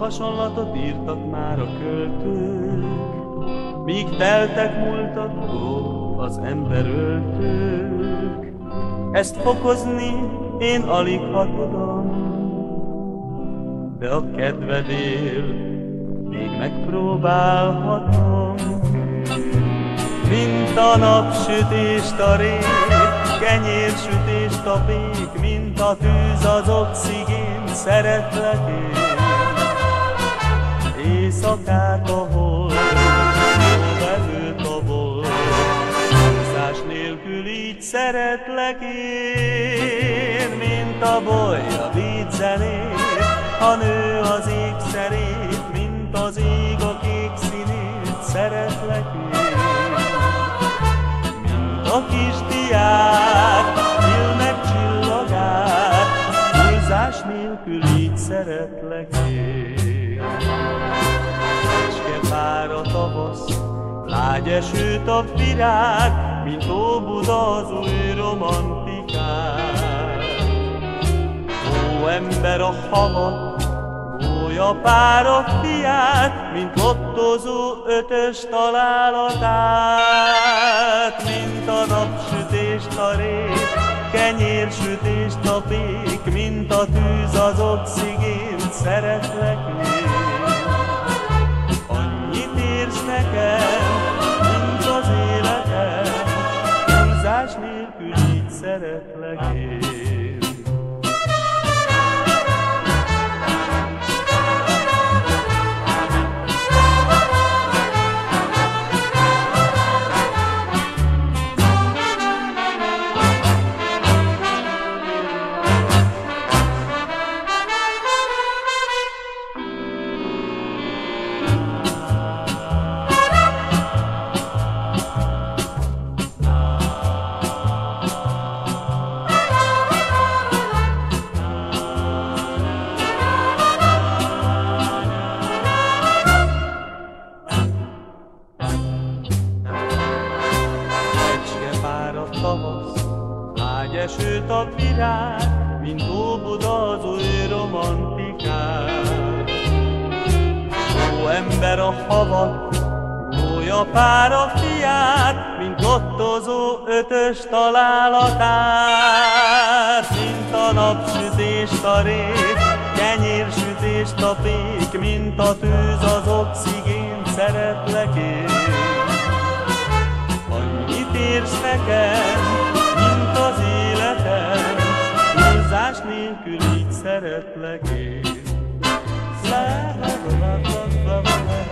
hasonlatot írtak már a költők, míg teltek múltak az emberöltők. Ezt fokozni én alig ha tudom, de a kedvedél még megpróbálhatom. Mint a napsütést a rét, kenyérsütést a pék, mint a tűz az oxigén, szeretlek én. Éjszakát a hold, jó vevőt a bolt, húzás nélkül így szeretlek én. Mint a boly a vízzenét, a nő az ég szerét, mint az ég a kék színét, szeretlek én. Mint a kis diák, filmek csillagát, húzás nélkül így szeretlek én. Fecskepár a tavasz, lágy esőt a virág, mint Óbuda az új romantikát. Ó, ember a havat, gólyapár a fiát, mint lottozó ötös találatát. Mint a napsütést a rét, kenyérsütést a pék, mint a tűz az oxigén, szeretlek én. Annyit érsz nekem, mint az életem, húzás nélkül így szeretlek én. Lágy esőt a virág, mint Óbuda az új romantikát. Ó, ember a havat, gólyapár a fiát, mint lottozó ötös találatát. Mint a napsütést a rét, kenyérsütést a pék, mint a tűz az oxigén, szeretlek én. Annyit érsz nekem, mint az életem, húzás nélkül így szeretlek én. La la la la la la la.